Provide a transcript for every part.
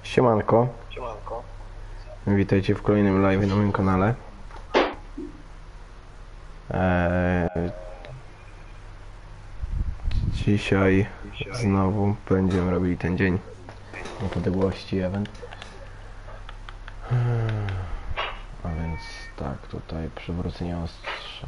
Siemanko, witajcie w kolejnym live na moim kanale. Dzisiaj znowu będziemy robili ten dzień niepodległości event. A więc tak, tutaj przywrócenie ostrza.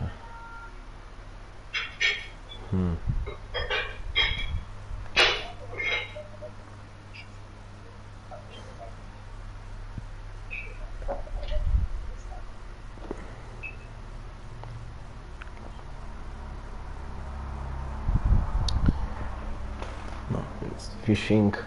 No, więc fishing.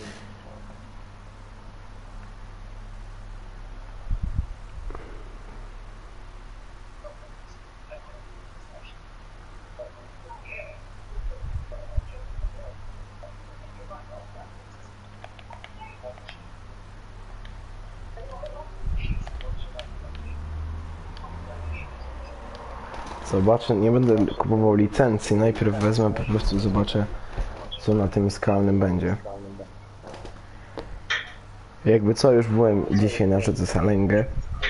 Zobaczę, nie będę kupował licencji, najpierw wezmę, po prostu zobaczę, co na tym skalnym będzie. Jakby co, już byłem dzisiaj na rzece Salengę.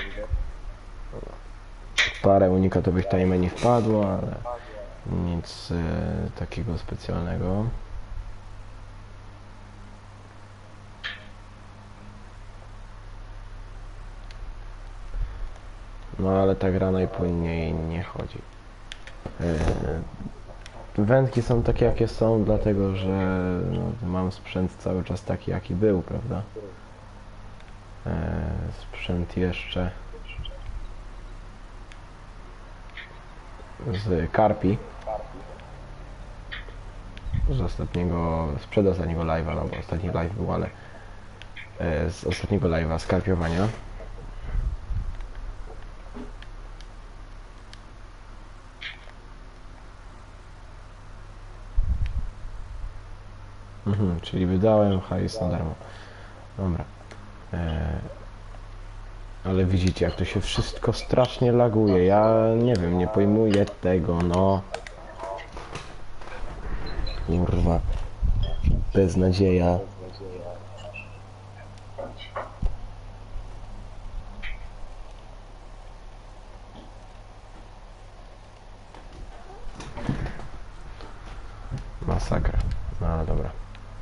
Parę unikatowych tajemnic wpadło, ale nic takiego specjalnego. No ale ta gra najpłynniej nie chodzi. Wędki są takie jakie są, dlatego że mam sprzęt cały czas taki jaki był, prawda? Sprzęt jeszcze z Karpi, z przedostatniego live'a, no bo ostatni live był, ale z ostatniego live'a skarpiowania. Czyli wydałem hajs na darmo. Dobra. Ale widzicie, jak to się wszystko strasznie laguje. Ja nie wiem, nie pojmuję tego, no. Kurwa. Beznadzieja. Masakra. No ale dobra.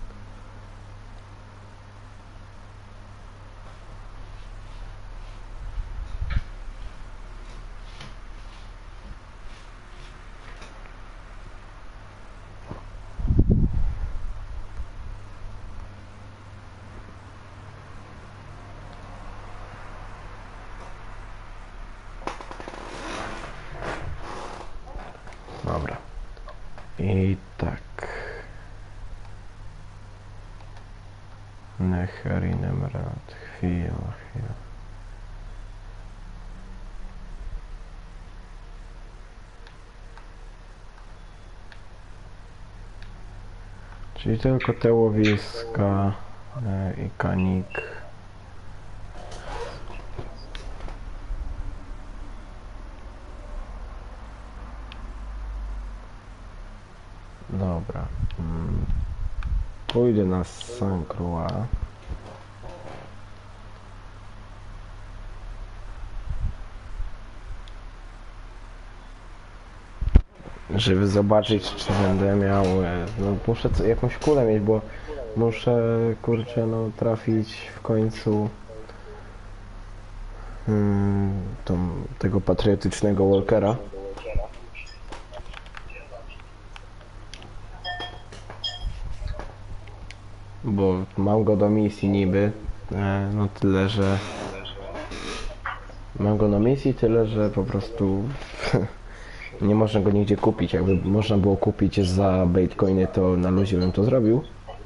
Dobra. I tak. Necherinem rad. Chwila. Czyli tylko te łowiska i kanik. Dobra. Pójdę na Saint Croix. Żeby zobaczyć, czy będę miał... No muszę jakąś kulę mieć, bo muszę, kurczę, no trafić w końcu tego patriotycznego walkera. Bo mam go do misji niby, no tyle, że... Mam go na misji, tyle, że po prostu... Nie można go nigdzie kupić. Jakby można było kupić za baitcoiny, to na luzie bym to zrobił.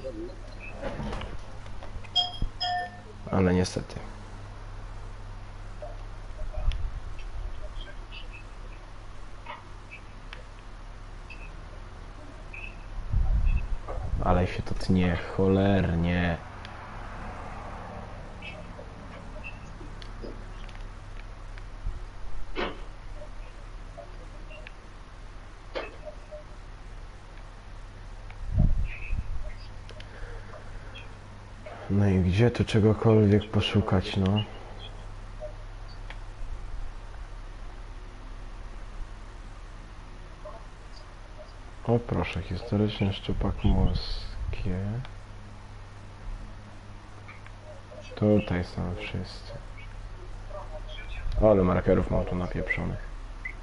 Ale niestety. Ale się to tnie, cholernie. No i gdzie tu czegokolwiek poszukać, no? O proszę, historyczny szczupak morskie. Tutaj są wszyscy. O, ale markerów mam tu napieprzonych.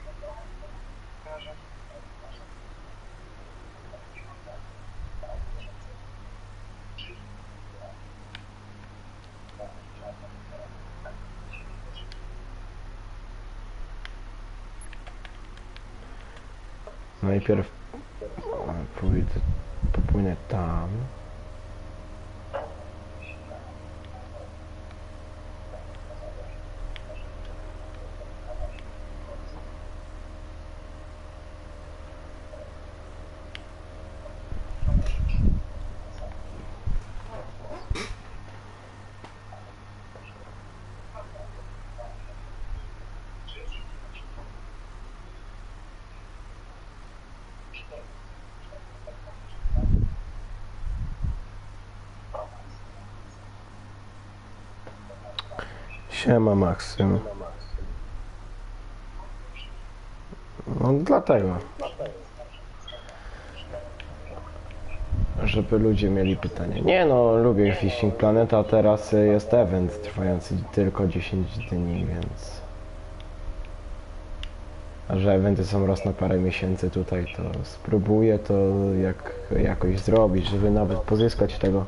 Najpierw popłynę tam. Siema Maksym. No dlatego. Żeby ludzie mieli pytania. Nie no, lubię Fishing Planet, a teraz jest event trwający tylko 10 dni, więc... A że eventy są raz na parę miesięcy tutaj, to spróbuję to jakoś zrobić, żeby nawet pozyskać tego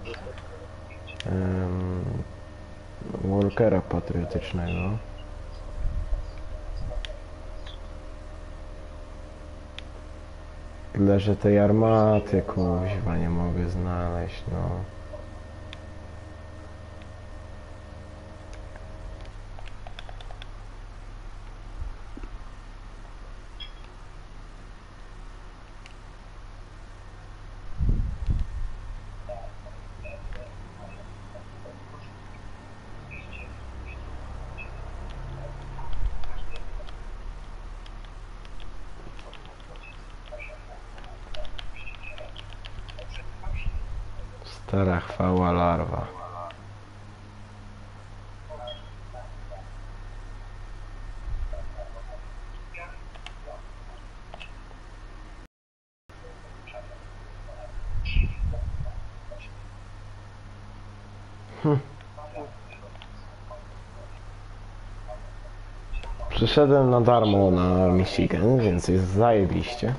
walkera patriotycznego. Tyle, że tej armaty kuźwa nie mogę znaleźć, no. Stara chwała larwa. Przyszedłem na darmo na Michigan, więc jest zajebiście.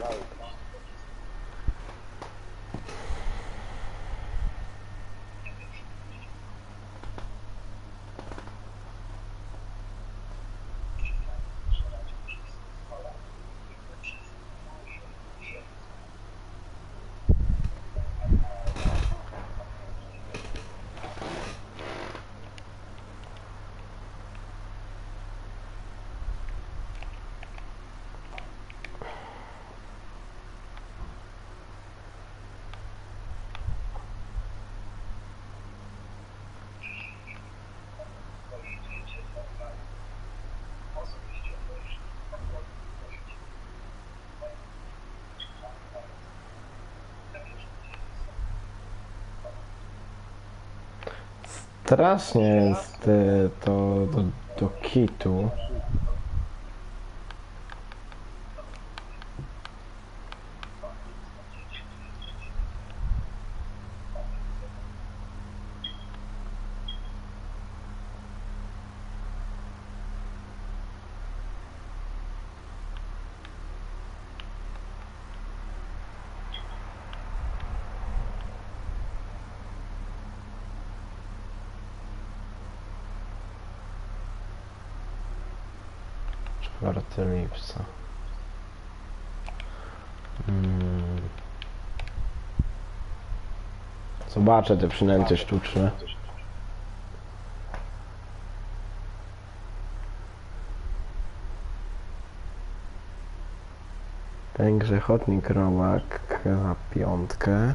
Strasznie jest to do kitu. Czwarty lipca. Zobaczę te przynęty sztuczne. Węgrzech ochotnik robak za 5.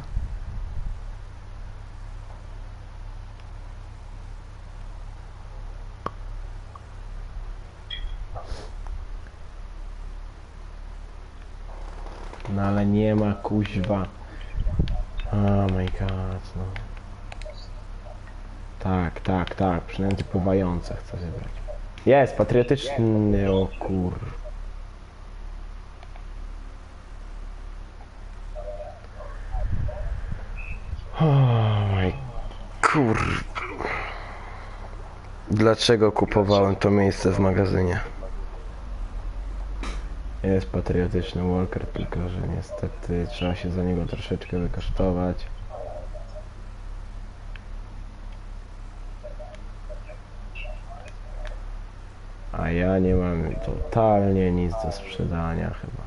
No ale nie ma kuźwa. Oh my god, no. Tak, tak, tak. Przynęty pływające chcę zebrać. Jest, patriotyczny, o kur... O my kur... Dlaczego kupowałem to miejsce w magazynie? Jest patriotyczny walker, tylko że niestety trzeba się za niego troszeczkę wykosztować. A ja nie mam totalnie nic do sprzedania chyba.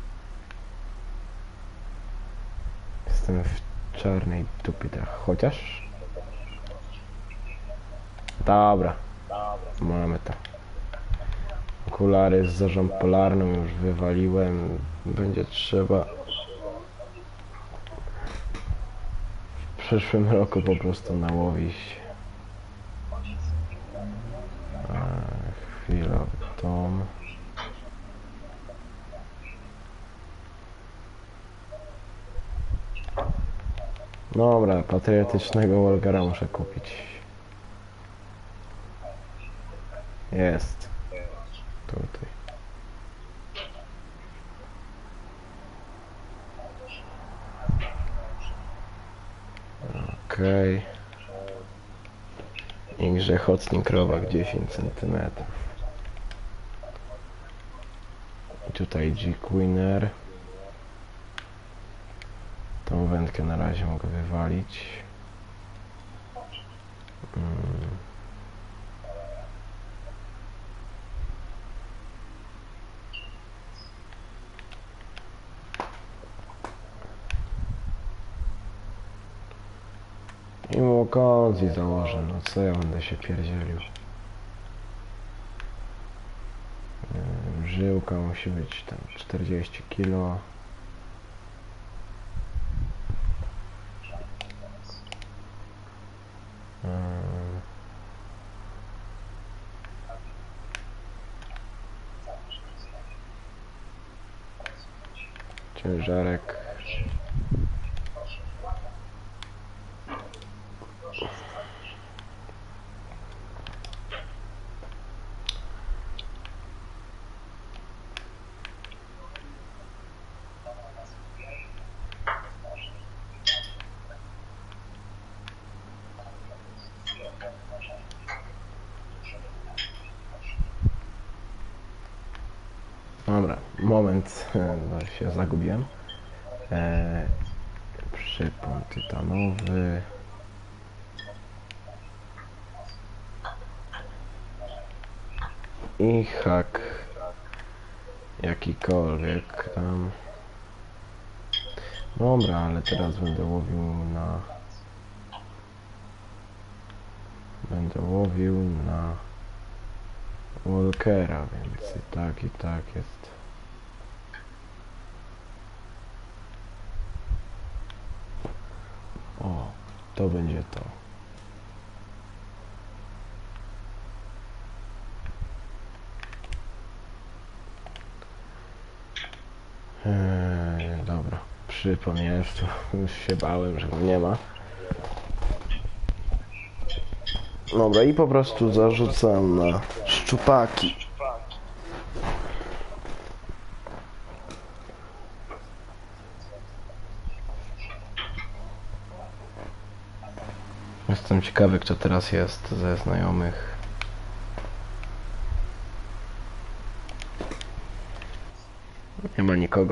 Jestem w czarnej dupie tak, chociaż... Dobra, mamy to. Okulary z zorzą polarną już wywaliłem. Będzie trzeba w przyszłym roku po prostu nałowić. Chwilę, Tom. Dobra, patriotycznego Wolgara muszę kupić. Jest. Tutaj. Okej. I grzechotnik robak 10 cm. I tutaj G-Queener. Tą wędkę na razie mogę wywalić. I mu okazji założę, no co ja będę się pierdzielił. Żyłka musi być tam 40 kg. Ciężarek. Dobra, moment, bo się zagubiłem. Przypon tytanowy. I hak jakikolwiek tam. Dobra, ale teraz będę łowił na Walkera, więc i tak jest. O, to będzie to. Dobra, przypon jest, już się bałem, że go nie ma. Dobra, i po prostu zarzucam na szczupaki. Jestem ciekawy, kto teraz jest ze znajomych. Nie ma nikogo.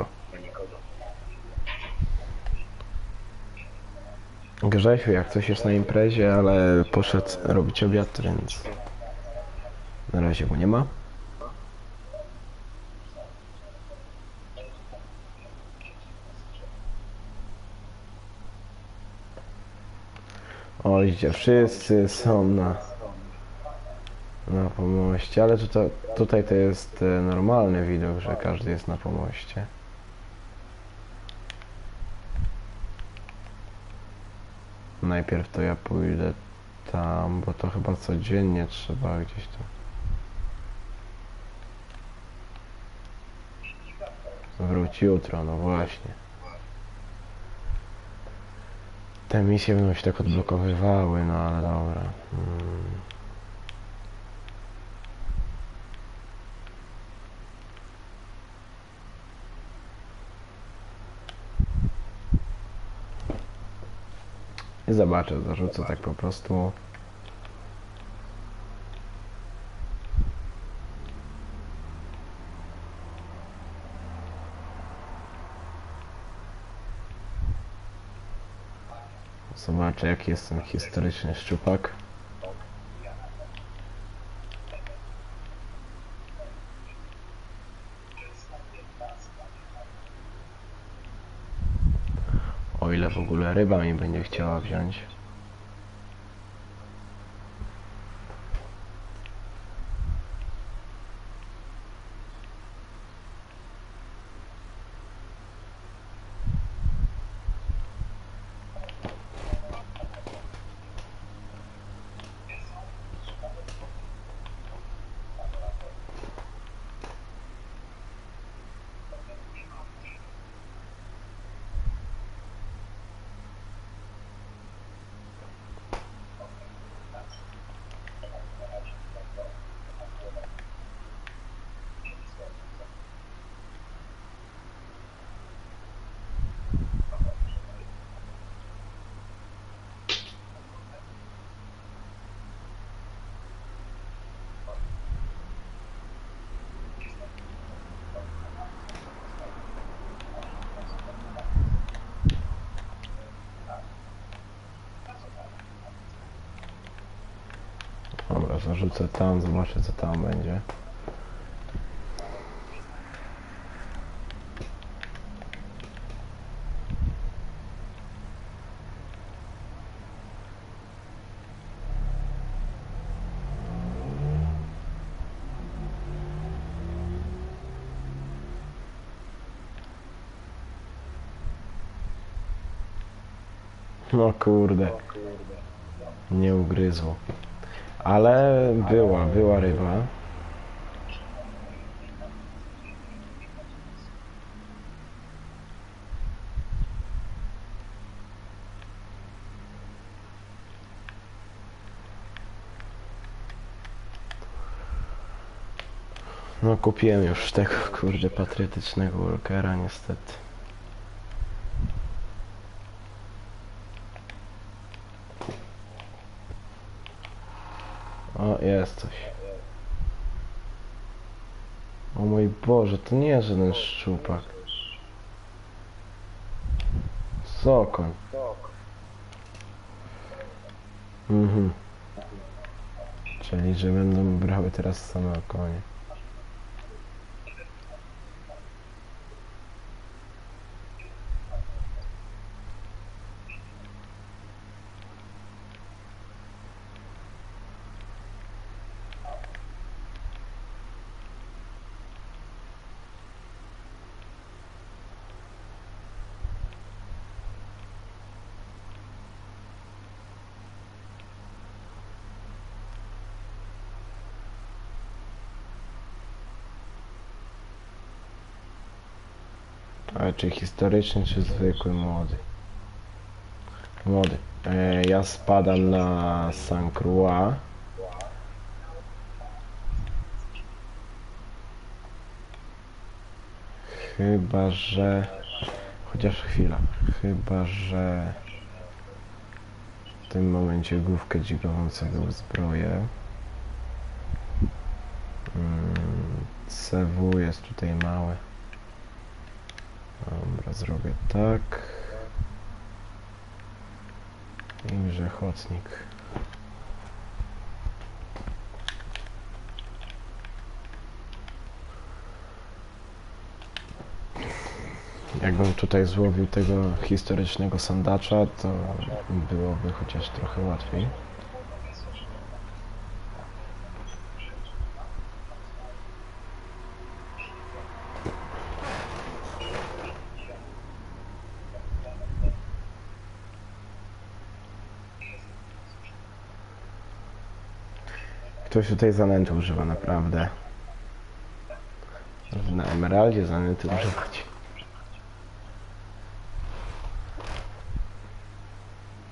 Grzesiu jak coś jest na imprezie, ale poszedł robić obiad, więc na razie go nie ma. O, idzie, wszyscy są na pomoście, ale tutaj to jest normalny widok, że każdy jest na pomoście. Najpierw to ja pójdę tam, bo to chyba codziennie trzeba gdzieś tam. Wróć jutro, no właśnie. Te misje będą się tak odblokowywały, no ale dobra. I zobaczę, zarzucę tak po prostu. Zobaczę, jaki jest ten historyczny szczupak. O ile w ogóle ryba mi będzie chciała wziąć. Dobra, zarzucę tam, zobaczę co tam będzie. No kurde, nie ugryzło. Ale była ryba. No kupiłem już tego kurde patriotycznego workera niestety. O, jest coś. O mój Boże, to nie jest żaden szczupak. Sokoń. Mhm. Czyli, że będą brały teraz same konie. Ale czy historyczny, czy zwykły młody? Młody. Ja spadam na Saint Croix. Chyba, że... Chociaż chwila. Chyba, że... W tym momencie główkę dźwigową sobie uzbroję. CW jest tutaj małe. Dobra, zrobię tak. I grzechotnik. Jakbym tutaj złowił tego historycznego sandacza, to byłoby chociaż trochę łatwiej. Ktoś tutaj zanęty używa, naprawdę. Na emeraldzie zanęty używać.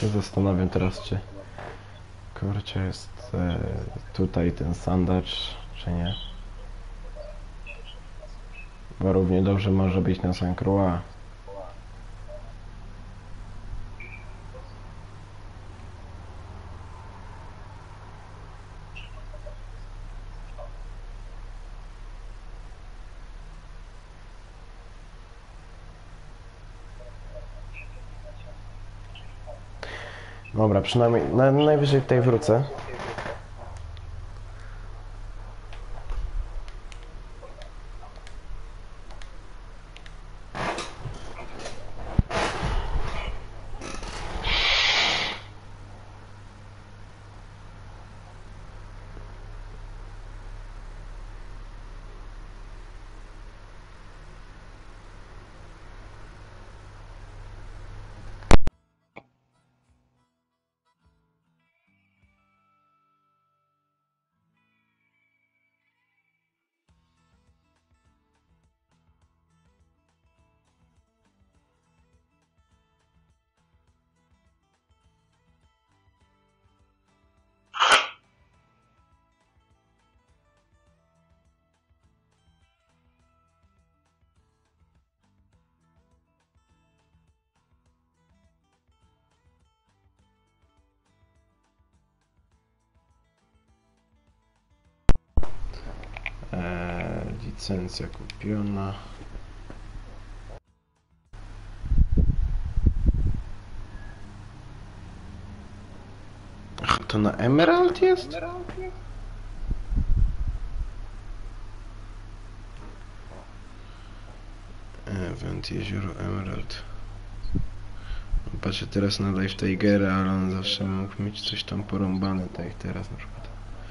się zastanawiam teraz, czy kurczę jest tutaj ten sandacz, czy nie. Bo równie dobrze może być na Saint Croix. Dobra, przynajmniej najwyżej tutaj wrócę. Licencja kupiona. Ach, to na Emerald jest? Event Jezioro Emerald. Patrzę teraz na Live Tigera, ale on zawsze mógł mieć coś tam porąbane, tak jak teraz na przykład.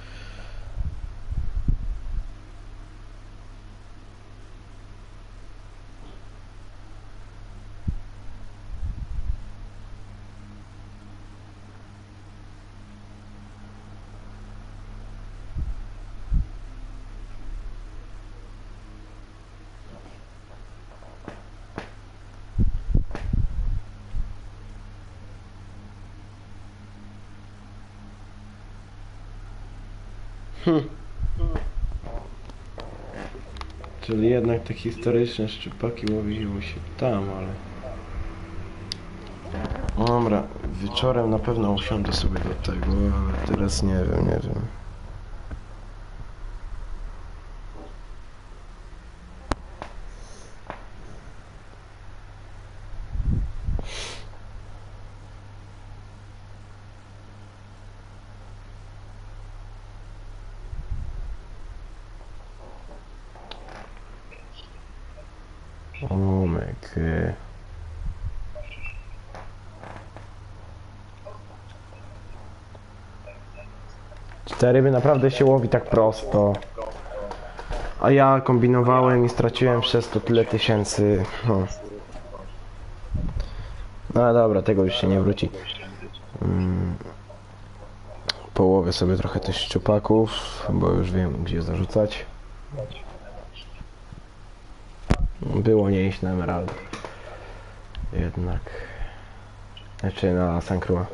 Czyli jednak te historyczne szczypaki łowiły się tam, ale... Dobra, wieczorem na pewno usiądę sobie do tego, ale teraz nie wiem. Omek. Te ryby naprawdę się łowi tak prosto. A ja kombinowałem i straciłem przez to tyle tysięcy. No dobra, tego już się nie wróci. Połowię sobie trochę tych szczupaków, bo już wiem gdzie zarzucać. Było nie iść na Emerald. Jednak. Znaczy na Saint Croix.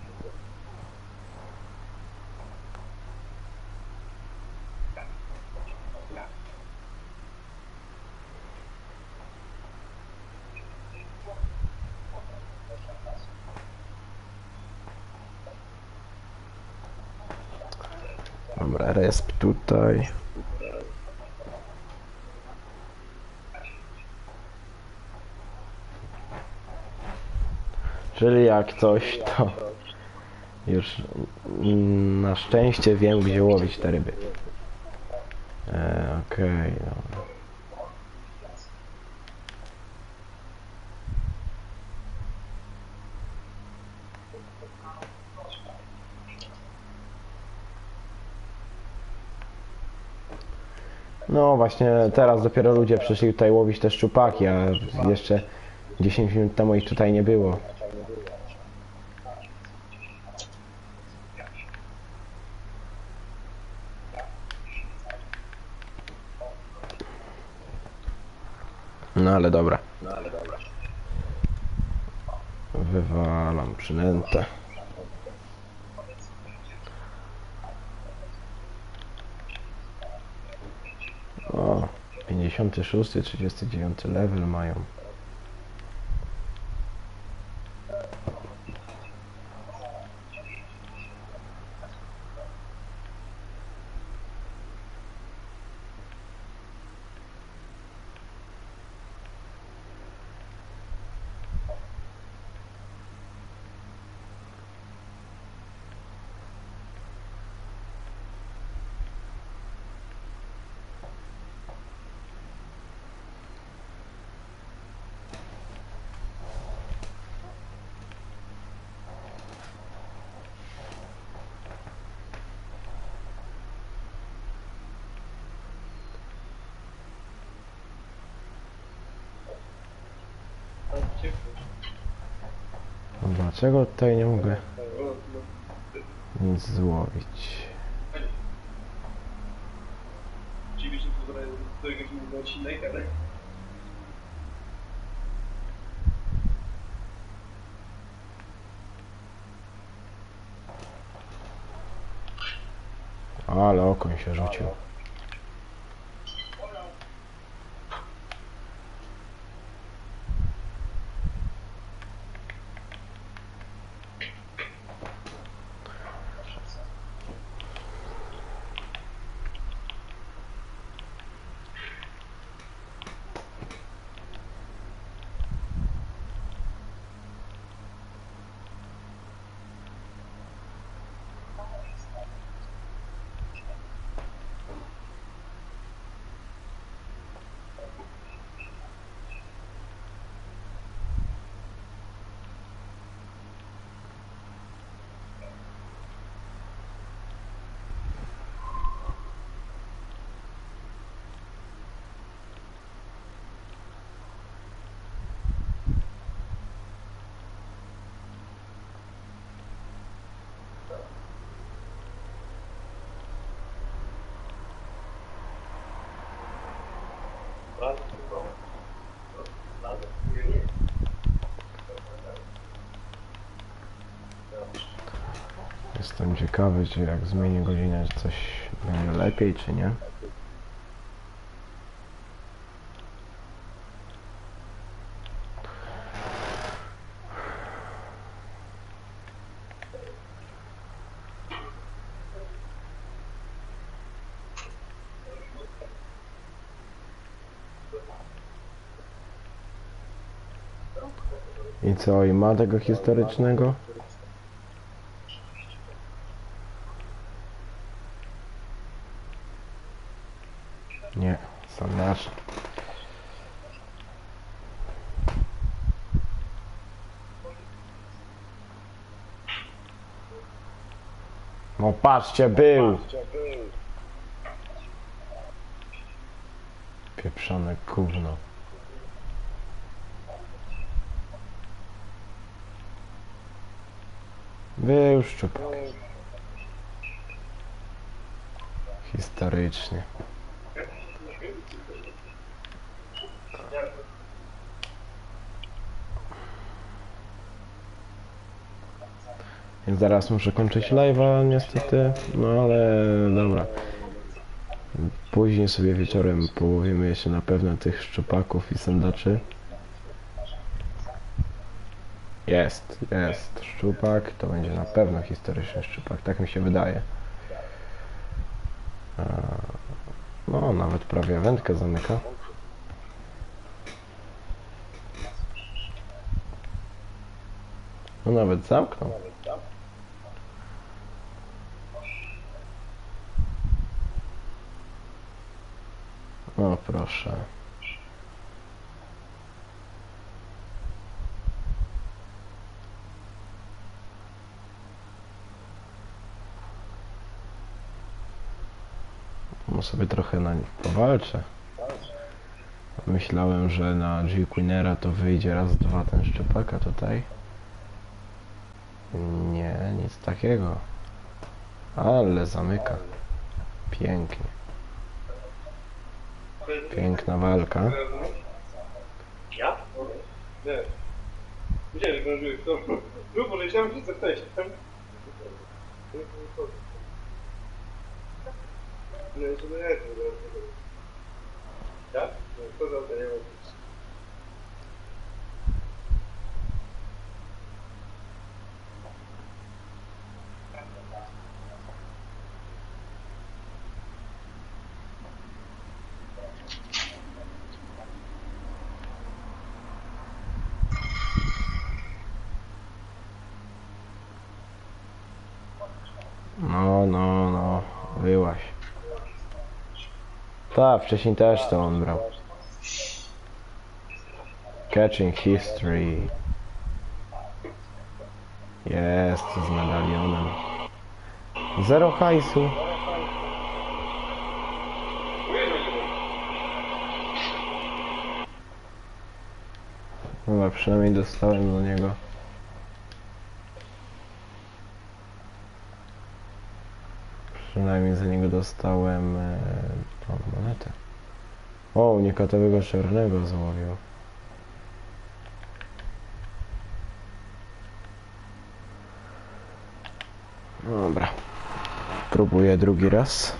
Dobra, resp tutaj. Czyli jak coś, to już na szczęście wiem, gdzie łowić te ryby. Okej, dobra. No właśnie, teraz dopiero ludzie przyszli tutaj łowić te szczupaki, a jeszcze 10 minut temu ich tutaj nie było. No ale dobra. Wywalam przynętę. O, 56, 39 level mają. No dlaczego tutaj nie mogę nic złowić? Ale okoń się rzucił. Jestem ciekawy, czy jak zmienię godzinę, czy coś będzie lepiej, czy nie. I co, i ma tego historycznego? Nie, sondaż. No patrzcie, był! Pieprzone gówno. Był szczupak. Historycznie. Więc zaraz muszę kończyć live'a niestety, no ale dobra. Później sobie wieczorem połowimy jeszcze na pewno tych szczupaków i sandaczy. Jest szczupak, to będzie na pewno historyczny szczupak, tak mi się wydaje. No, nawet prawie wędkę zamyka. No nawet zamknął. O proszę. No sobie trochę na nich powalczę. Myślałem, że na G Queenera to wyjdzie raz, dwa ten szczupak, a tutaj nie, nic takiego. Ale zamyka. Pięknie. Piękna walka. Gdzie zdążyłeś? Tu poleciałem się co ktoś. Nie, jeszcze nie jest. Ja? No, co za to nie ma. No, wyłaś. Tak, wcześniej też to on brał. Catching History. Jest z medalionem. Zero hajsu. Dobra, przynajmniej dostałem do niego. Przynajmniej za niego dostałem tą monetę. O, unikatowego czarnego złowił. Dobra. Próbuję drugi raz.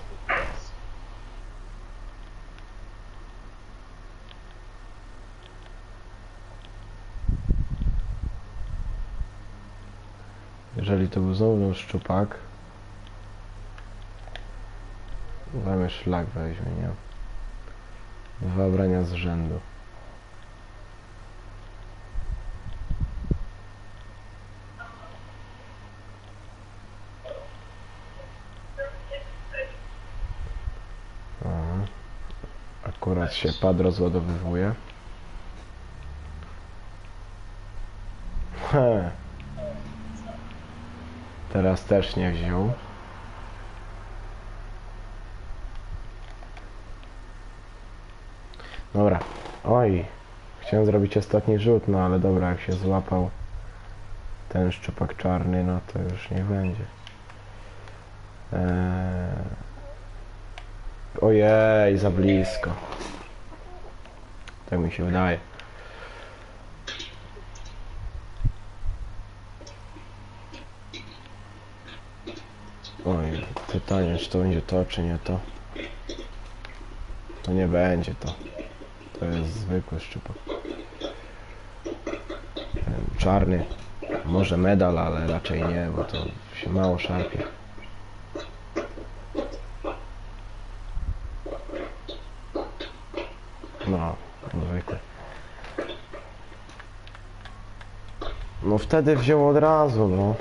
Jeżeli to był znowu szczupak, mamy szlak weźmie, nie? 2 brania z rzędu. Akurat się pad rozładowywuje. Teraz też nie wziął. Dobra. Oj. Chciałem zrobić ostatni rzut, no ale dobra, jak się złapał ten szczupak czarny, no to już nie będzie. Ojej, za blisko. Tak mi się wydaje. Oj, pytanie, czy to będzie to, czy nie to. To nie będzie to. To jest zwykły szczupak. Ten czarny. Może medal, ale raczej nie, bo to się mało szarpie. No, zwykły. No wtedy wziął od razu, no.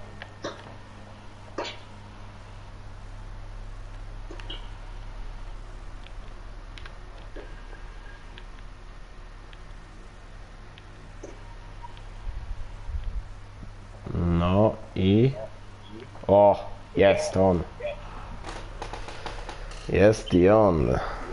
No i... O, jest on. Jest i on.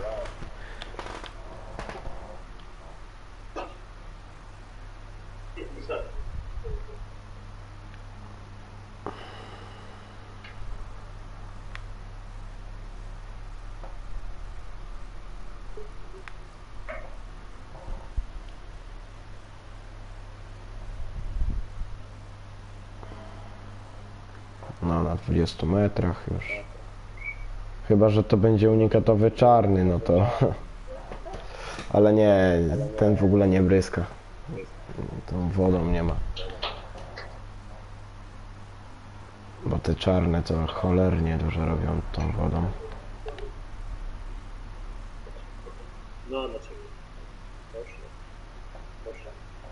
No, na 20 metrach już. Chyba że to będzie unikatowy czarny, no to... Ale nie, ten w ogóle nie bryska. Tą wodą nie ma. Bo te czarne to cholernie dużo robią tą wodą. No, dlaczego? Proszę. Proszę.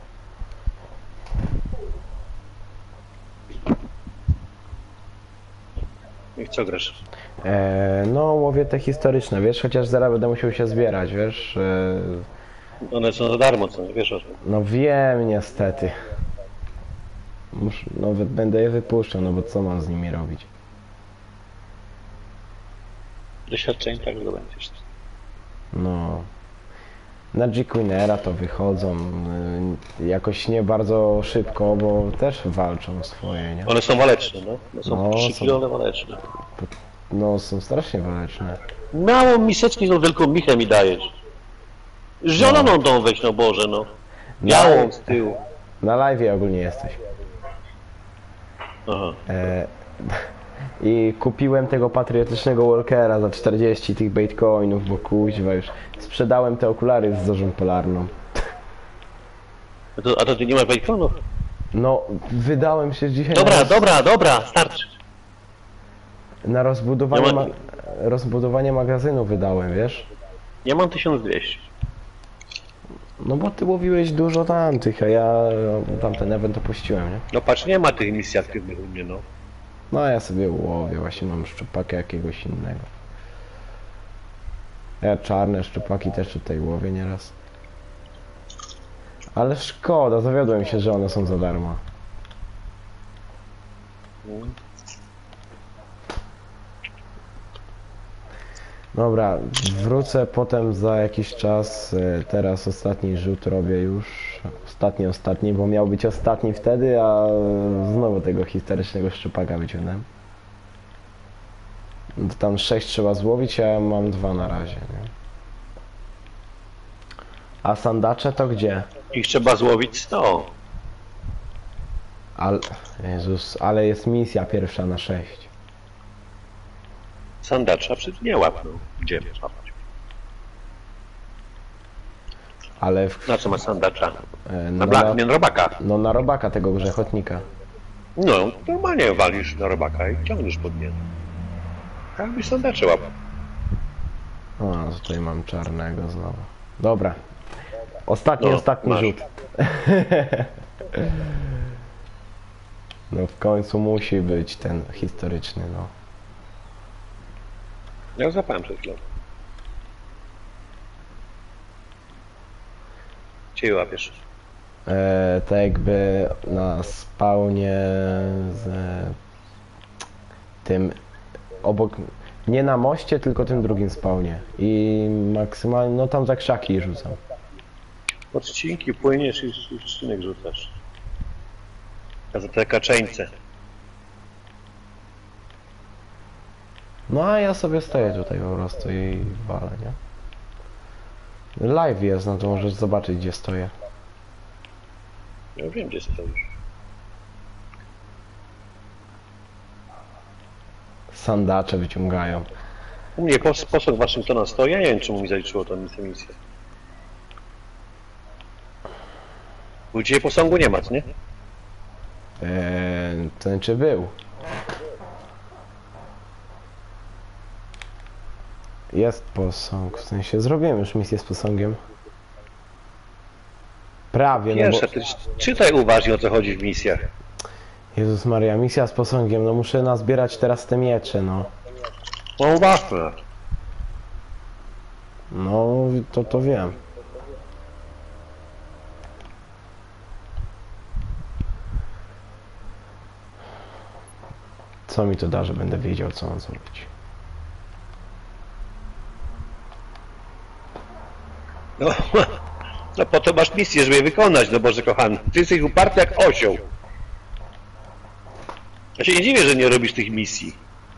I w co grasz? No, łowię te historyczne, wiesz, chociaż zaraz będę musiał się zbierać, wiesz. One są za darmo, co nie wiesz o tym. No wiem, niestety. Nawet będę je wypuszczał, no bo co mam z nimi robić? Doświadczeń tak zdobędziesz. No. Na G-Queenera to wychodzą jakoś nie bardzo szybko, bo też walczą swoje, nie? One są waleczne, no. One są No, 3 są- kilo, one waleczne. No, są strasznie waleczne. Małą miseczkę tą wielką michę mi dajesz. Zieloną tą weź, no Boże, no. Białą z tyłu. Na live ogólnie jesteś. Aha. I kupiłem tego patriotycznego walkera za 40 tych baitcoinów, bo kuźwa już sprzedałem te okulary z zorzą polarną. A to ty nie masz bajkonów? No, wydałem się dzisiaj Dobra, starczy. na rozbudowanie, Nie ma- rozbudowanie magazynu wydałem, wiesz? Ja mam 1200. No bo ty łowiłeś dużo tamtych, a ja tamten event opuściłem, nie? No patrz, nie ma tych misji aktywnych u mnie, no. No a ja sobie łowię, właśnie mam szczupaka jakiegoś innego. Ja czarne szczupaki też tutaj łowię nieraz. Ale szkoda, zawiodłem się, że one są za darmo. Dobra, wrócę potem za jakiś czas. Teraz ostatni rzut robię już. Ostatni, bo miał być ostatni wtedy, a znowu tego historycznego szczupaka wyciągnąłem. To tam 6 trzeba złowić, a ja mam 2 na razie, nie? A sandacze to gdzie? Ich trzeba złowić 100. Jezus, ale jest misja pierwsza na 6. Sandacza przecież nie łapną. Gdzie złapać? Ale Na co ma sandacza? no, Nie na robaka. no na robaka tego grzechotnika. No, normalnie walisz na robaka i ciągniesz pod nie. Tak byś sandacze łapał. O, tutaj mam czarnego znowu. Dobra. Ostatni No, masz. rzut. No w końcu musi być ten historyczny, no. Ja zapałem przed chwilą. Cię łapiesz. Tak jakby na spawnie z tym obok, nie na moście, tylko tym drugim spawnie. I maksymalnie, no tam za krzaki rzucam. Odcinki płyniesz i trzcinek rzucasz. A za te kaczeńce. No a ja sobie stoję tutaj po prostu i walę, nie? Live jest, no to możesz zobaczyć, gdzie stoję. Ja wiem, gdzie stoisz. Sandacze wyciągają. U mnie posąg Waszyngtona stoi, ja nie wiem, czemu mi zaliczyło tą misję. Bo dzisiaj posągu nie ma, co nie? To znaczy był. Jest posąg, w sensie zrobiłem już misję z posągiem. Prawie, no bo... Pierwsza, ty czytaj uważnie, o co chodzi w misjach. Jezus Maria, misja z posągiem, no muszę nazbierać teraz te miecze, no. No uważnie. No, to wiem. Co mi to da, że będę wiedział, co mam zrobić? No, no po to masz misję, żeby je wykonać, no Boże kochany. Ty jesteś uparty jak osioł. Ja się nie dziwię, że nie robisz tych misji.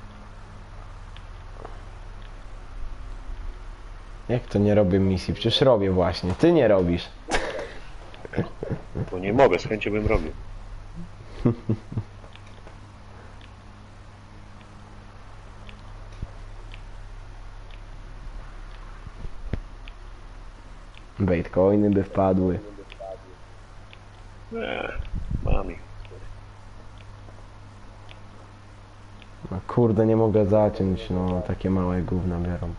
Jak to nie robię misji? Przecież robię właśnie. Ty nie robisz. Bo nie mogę, z chęcią bym robił. Baitcoiny by wpadły. Mam ich. No kurde, nie mogę zaciąć, no takie małe gówna biorą.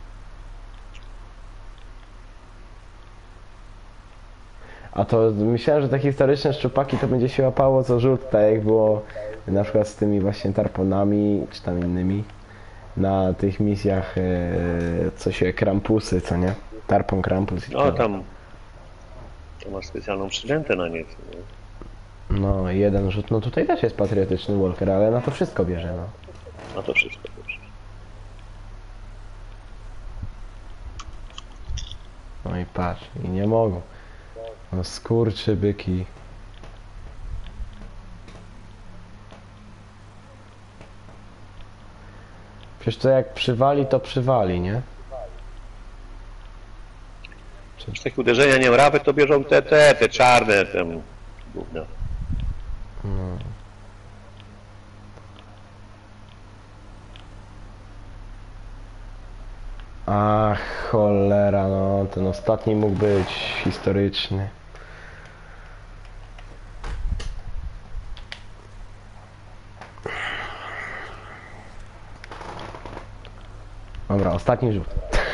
A to myślałem, że te historyczne szczupaki to będzie się łapało co rzut, tak jak było na przykład z tymi właśnie tarponami, czy tam innymi. Na tych misjach, co się krampusy, co nie? Tarpon, krampus i No tak. tam... To masz specjalną przydętę na nie. No jeden rzut, no tutaj też jest patriotyczny walker, ale na to wszystko bierze, no. No to wszystko dobrze. No i patrz, i nie mogą. No skurczybyki. Przecież to jak przywali, to przywali, nie? Z takich uderzenia nie mrawy to bierzą te czarne, tam Gówno. No. Ach, cholera, no, ten ostatni mógł być historyczny. Dobra, ostatni rzut.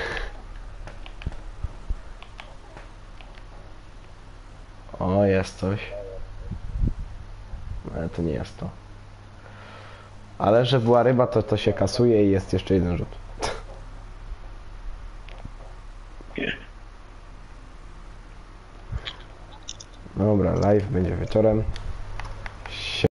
O, jest coś. Ale to nie jest to. Ale że była ryba, to się kasuje i jest jeszcze jeden rzut. Dobra, live będzie wieczorem.